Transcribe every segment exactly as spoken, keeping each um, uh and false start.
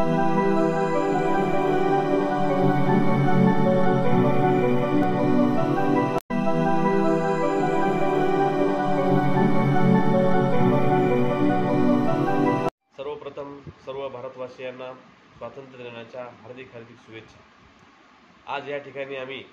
सर्वप्रथम सर्व भारतवासियांना स्वातंत्र्य दिनाच्या हार्दिक हार्दिक शुभेच्छा। आज या ठिकाणी आम्ही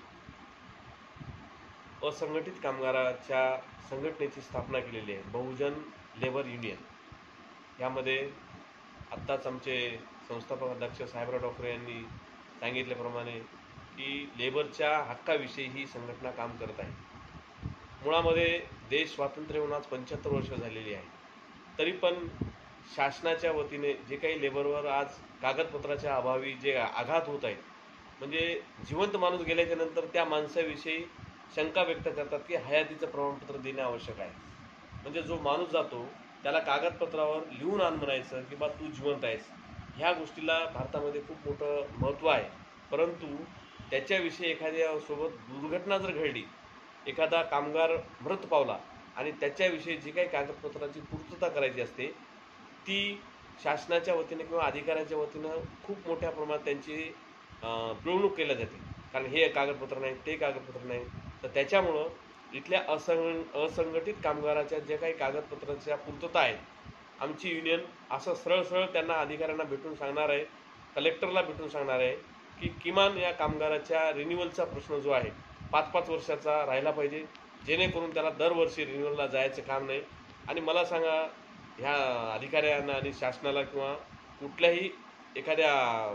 असंघटित कामगाराच्या संघटनेची स्थापना केलेली आहे, बहुजन लेबर युनियन। यामध्ये आत्ताच आमचे संस्थापक अध्यक्ष साहेबराव डॉक्टर यांनी सांगितल्याप्रमाणे की लेबरच्या हक्काविषयी ही संघटना काम करत आहे। मुळामध्ये देश स्वातंत्र्य होऊन आज पंच्याहत्तर वर्ष झालेली आहे, तरी पण शासनाच्या वतीने जे काही लेबरवर आज कागदपत्राच्या अभावी जे आघात होत आहेत, म्हणजे जिवंत माणूस गेल्याच्या नंतर त्या माणसाविषयी शंका व्यक्त करतात की हयातीचं प्रमाणपत्र देणे आवश्यक आहे। म्हणजे जो माणूस जातो त्याला कागदपत्रावर लिहून आण म्हणायचं की बा तू जिवंत आहेस। ह्या गोष्टीला भारतामध्ये खूप मोठं महत्त्व आहे, परंतु त्याच्याविषयी एखाद्यासोबत दुर्घटना जर घडली, एखादा कामगार मृत पावला आणि त्याच्याविषयी जी काही कागदपत्राची पूर्तता करायची असते ती शासनाच्या वतीने किंवा अधिकाऱ्याच्या वतीनं खूप मोठ्या प्रमाणात त्यांची पिळवणूक केल्या जाते, कारण हे कागदपत्र नाही, ते कागदपत्र नाही। तर त्याच्यामुळं इथल्या असंग असंघटित कामगाराच्या जे काही कागदपत्राच्या पूर्तता आहेत, आमची युनियन असं सरळ सरळ त्यांना अधिकाऱ्यांना भेटून सांगणार आहे, कलेक्टरला भेटून सांगणार आहे की किमान या कामगाराच्या रिन्युअलचा प्रश्न जो आहे पाच पाच वर्षाचा राहिला पाहिजे, जेणेकरून त्याला दरवर्षी रिन्युअलला जायचं काम नाही। आणि मला सांगा, ह्या अधिकाऱ्यांना आणि शासनाला किंवा कुठल्याही एखाद्या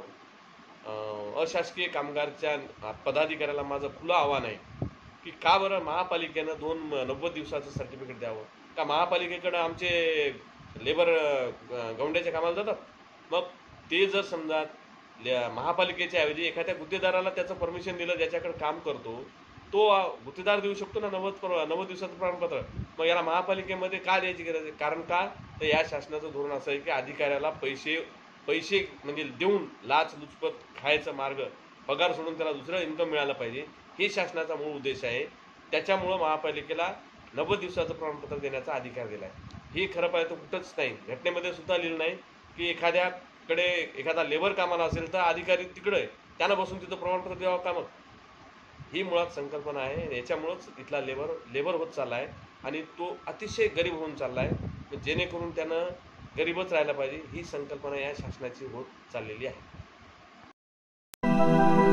अशासकीय कामगारच्या पदाधिकाऱ्याला माझं खुलं आव्हान आहे की का बरं महापालिकेनं दोन नव्वद दिवसाचं सर्टिफिकेट द्यावं? का महापालिकेकडं आमचे लेबर गौंड्याच्या कामाला जातात? मग ते जर समजा महापालिकेच्या ऐवजी एखाद्या गुत्तेदाराला त्याचं परमिशन दिलं, ज्याच्याकडे काम करतो तो गुत्तेदार देऊ शकतो ना नव्वद नव्वद दिवसाचं प्रमाणपत्र। मग याला महापालिकेमध्ये का द्यायची गरज आहे? कारण का तर या शासनाचं धोरण असं आहे की अधिकाऱ्याला पैसे पैसे म्हणजे देऊन लाच लुचपत खायचा मार्ग, पगार सोडून त्याला दुसरं इन्कम मिळालं पाहिजे, हे शासनाचा मूळ उद्देश आहे। त्याच्यामुळं महापालिकेला नव्वद दिवसाचं प्रमाणपत्र देण्याचा अधिकार दिला आहे। हे खरं पाहिजे तर कुठंच नाही, घटनेमध्ये सुद्धा लिहिलं नाही की एखाद्याकडे एखादा लेबर कामाला असेल तर अधिकारी तिकडं आहे, त्यांना बसून तिथं प्रमाणपत्र द्यावं का? मग ही मुळात संकल्पना आहे। याच्यामुळंच इथला लेबर लेबर होत चालला आहे आणि तो अतिशय गरीब होऊन चालला आहे, जेणेकरून त्यानं गरीबच राहायला पाहिजे ही संकल्पना या शासनाची होत चाललेली आहे।